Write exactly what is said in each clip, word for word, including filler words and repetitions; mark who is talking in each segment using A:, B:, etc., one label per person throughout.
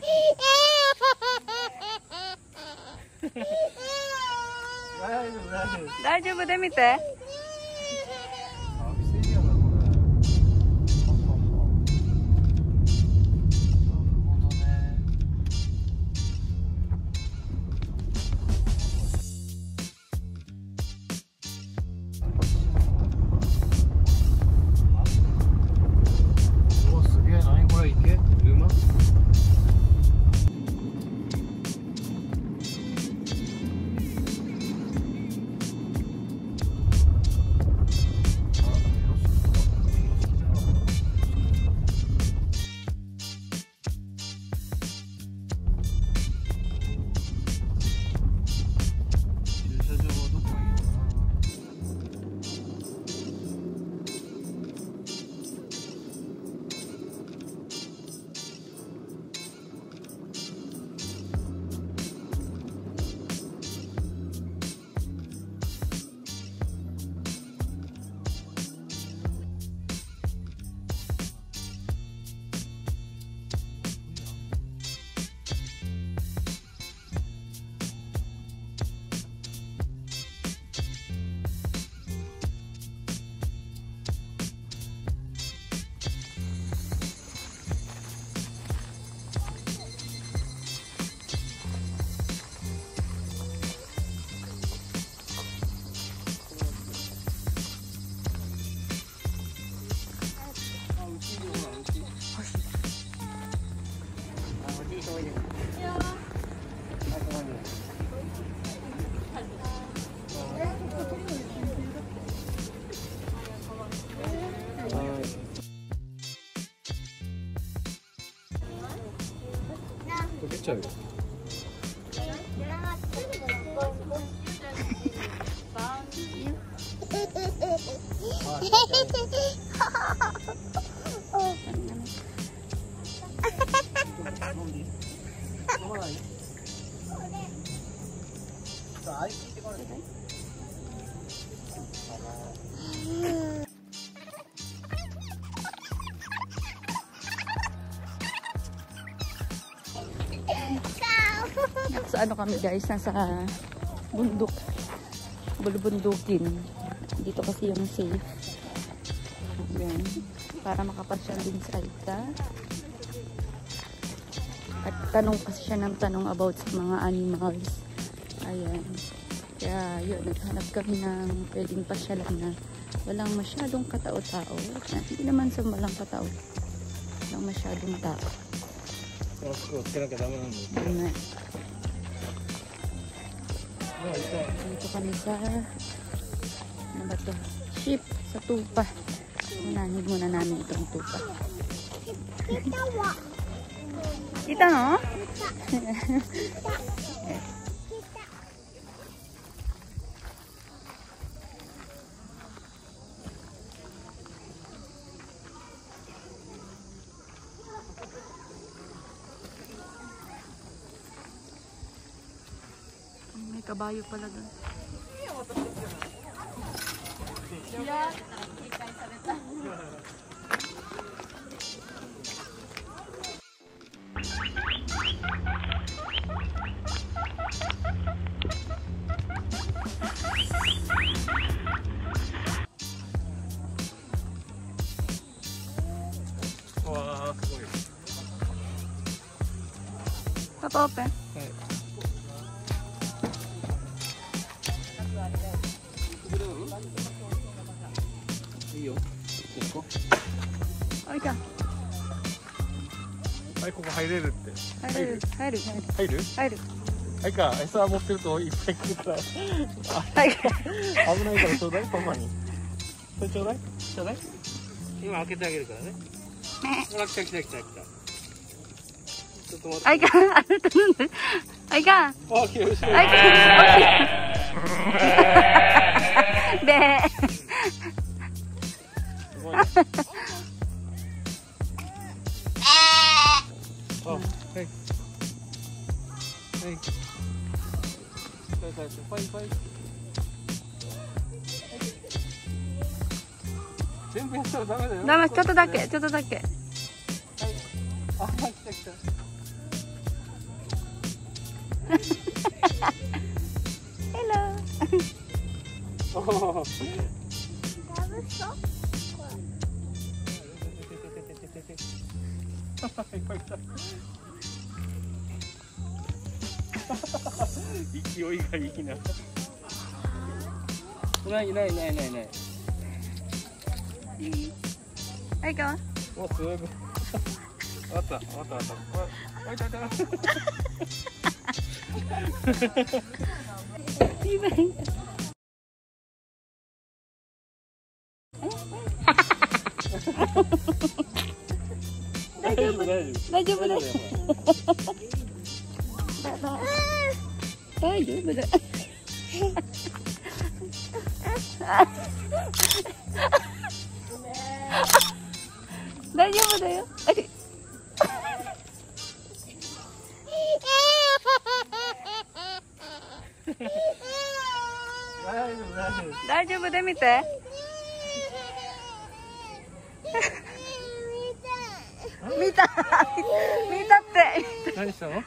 A: 大丈夫で見て。溶けちゃうよ。 Sa ano kami guys, nasa bundok, bulubundukin. Dito kasi yung safe. Ayan. Para makapasyal din sa Aika. At tanong kasi siya ng tanong about sa mga animals. Ayan. Kaya yun, naghanap kami ng pwedeng pasyalan na walang masyadong katao-tao. Hindi naman sa walang katao. Walang masyadong tao. Ayan. Dito kami sa ano ba to? Ship sa tupa. Unahin muna namin itong tupa. Kita no? Kabayo pala doon.
B: Wow,すごい。
A: Papa open. Aika.
B: はい、ここ入れるって。
A: 入る入る
B: 入る
A: 入る。
B: はいか、餌持ってるといっぱい来るから。
A: はい。
B: 危ないからちょうだい、パパに。それちょうだいちょうだい今開けてあげるからね。ほら、来た来た来た来た。ちょっと待って。
A: アイカ、あなたなんでアイカ。
B: あ、来る。
A: アイカ。で。
B: あ、はい。はい。ファイファイ。全部やったらダメだよ。
A: ダメ、ちょっとだけ、ちょっとだけ。
B: はい。あ、来た来た。
A: Hello.
B: Oh.勢いがいいな。ないないないないない。
A: はいか。
B: お、すごい。あったあったあった。あいたいた。大丈夫大丈夫
A: 大丈夫だ。大丈夫だ。大丈夫だよ。大丈夫で見て。見た見たって。
B: 何したの？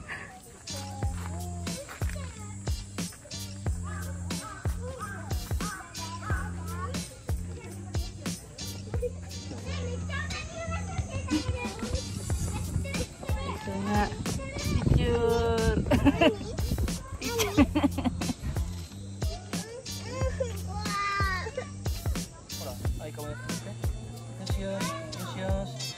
B: ほら、アイカもやってみて。よしよし、よしよし。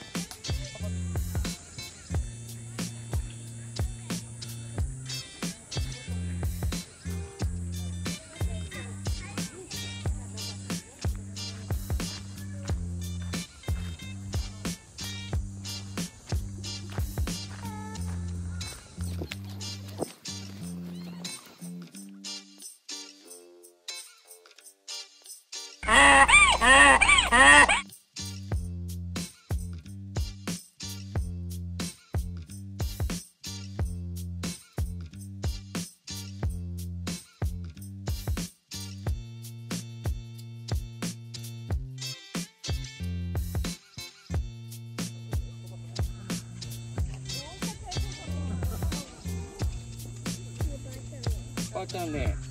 B: ばあちゃんね。